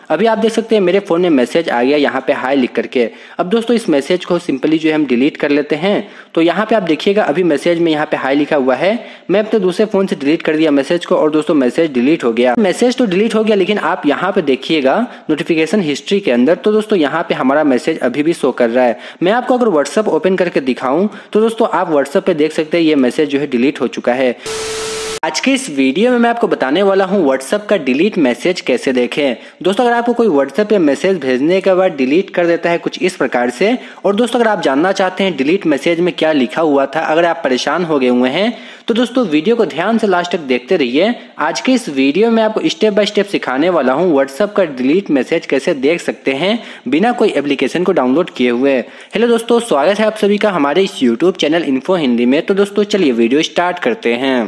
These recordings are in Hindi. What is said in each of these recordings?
अभी आप देख सकते हैं मेरे फ़ोन में मैसेज आ गया यहाँ पे हाय लिख करके। अब दोस्तों इस मैसेज को सिंपली जो है हम डिलीट कर लेते हैं। तो यहाँ पे आप देखिएगा अभी मैसेज में यहाँ पे हाय लिखा हुआ है। मैं अपने दूसरे फ़ोन से डिलीट कर दिया मैसेज को और दोस्तों मैसेज डिलीट हो गया। मैसेज तो डिलीट हो गया, लेकिन आप यहाँ पे देखिएगा नोटिफिकेशन हिस्ट्री के अंदर तो दोस्तों यहाँ पे हमारा मैसेज अभी भी शो कर रहा है। मैं आपको अगर व्हाट्सएप ओपन करके दिखाऊं तो दोस्तों आप व्हाट्सएप पे देख सकते हैं ये मैसेज जो है डिलीट हो चुका है। आज के इस वीडियो में मैं आपको बताने वाला हूं व्हाट्सएप का डिलीट मैसेज कैसे देखें। दोस्तों अगर आपको कोई व्हाट्सएप पे मैसेज भेजने के बाद डिलीट कर देता है कुछ इस प्रकार से, और दोस्तों अगर आप जानना चाहते हैं डिलीट मैसेज में क्या लिखा हुआ था, अगर आप परेशान हो गए हुए हैं तो दोस्तों वीडियो को ध्यान से लास्ट तक देखते रहिए। आज के इस वीडियो में आपको स्टेप बाय स्टेप सिखाने वाला हूं व्हाट्सएप का डिलीट मैसेज कैसे देख सकते हैं बिना कोई एप्लीकेशन को डाउनलोड किए हुए। हेलो दोस्तों, स्वागत है आप सभी का हमारे इस यूट्यूब चैनल इन्फो हिंदी में। तो दोस्तों चलिए वीडियो स्टार्ट करते हैं।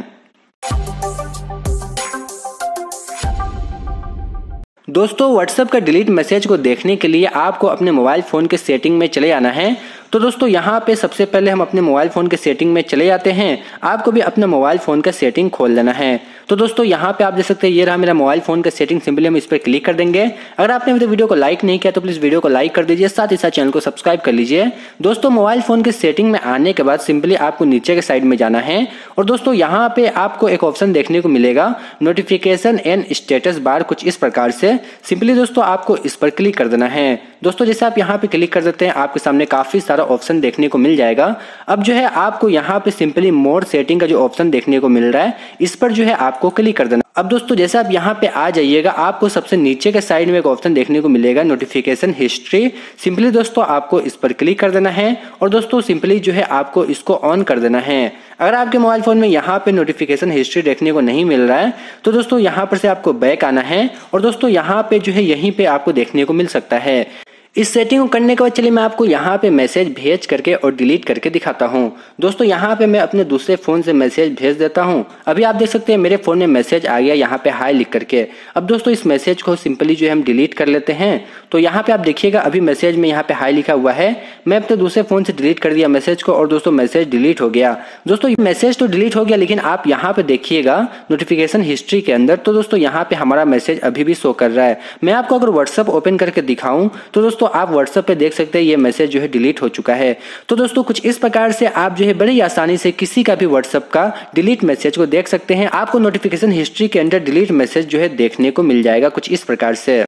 दोस्तों व्हाट्सएप का डिलीट मैसेज को देखने के लिए आपको अपने मोबाइल फोन के सेटिंग में चले आना है। तो दोस्तों यहाँ पे सबसे पहले हम अपने मोबाइल फोन के सेटिंग में चले जाते हैं। आपको भी अपने मोबाइल फोन का सेटिंग खोल लेना है। तो दोस्तों यहाँ पे आप देख सकते हैं ये रहा मेरा मोबाइल फोन का सेटिंग। सिंपली हम इस पर क्लिक कर देंगे। अगर आपने मेरे वीडियो को लाइक नहीं किया तो प्लीज वीडियो को लाइक कर दीजिए, साथ ही साथ चैनल को सब्सक्राइब कर लीजिए। दोस्तों मोबाइल फोन के सेटिंग में आने के बाद सिंपली आपको नीचे के साइड में जाना है और दोस्तों यहाँ पे आपको एक ऑप्शन देखने को मिलेगा नोटिफिकेशन एंड स्टेटस बार, कुछ इस प्रकार से। सिंपली दोस्तों आपको इस पर क्लिक कर देना है। दोस्तों जैसे आप यहाँ पे क्लिक कर देते हैं आपके सामने काफी सारा ऑप्शन देखने को मिल जाएगा। अब जो है आपको यहाँ पे सिंपली मोर सेटिंग का जो ऑप्शन देखने को मिल रहा है इस पर जो है आपको क्लिक कर देना। अब दोस्तों जैसे आप यहाँ पे आ जाइएगा आपको सबसे नीचे के साइड में एक ऑप्शन देखने को मिलेगा नोटिफिकेशन हिस्ट्री। सिंपली दोस्तों आपको इस पर क्लिक कर देना है और दोस्तों सिंपली जो है आपको इसको ऑन कर देना है। अगर आपके मोबाइल फोन में यहाँ पे नोटिफिकेशन हिस्ट्री देखने को नहीं मिल रहा है तो दोस्तों यहाँ पर से आपको बैक आना है और दोस्तों यहाँ पे जो है यहीं पे आपको देखने को मिल सकता है। इस सेटिंग को करने के बाद चलिए मैं आपको यहाँ पे मैसेज भेज करके और डिलीट करके दिखाता हूँ। दोस्तों यहाँ पे मैं अपने दूसरे फोन से मैसेज भेज देता हूँ। अभी आप देख सकते हैं मेरे फोन में मैसेज आ गया यहाँ पे हाय लिख करके। अब दोस्तों इस मैसेज को सिंपली जो है हम डिलीट कर लेते हैं। तो यहाँ पे आप देखिएगा अभी मैसेज में यहाँ पे हाय लिखा हुआ है। मैं अपने दूसरे फोन से डिलीट कर दिया मैसेज को और दोस्तों मैसेज डिलीट हो गया। दोस्तों मैसेज तो डिलीट हो गया, लेकिन आप यहाँ पे देखिएगा नोटिफिकेशन हिस्ट्री के अंदर तो दोस्तों यहाँ पे हमारा मैसेज अभी भी शो कर रहा है। मैं आपको अगर व्हाट्सएप ओपन करके दिखाऊं तो दोस्तों आप व्हाट्सएप पे देख सकते हैं ये मैसेज जो है डिलीट हो चुका है। तो दोस्तों कुछ इस प्रकार से आप जो है बड़ी आसानी से किसी का भी व्हाट्सएप का डिलीट मैसेज को देख सकते हैं। आपको नोटिफिकेशन हिस्ट्री के अंदर डिलीट मैसेज जो है देखने को मिल जाएगा कुछ इस प्रकार से।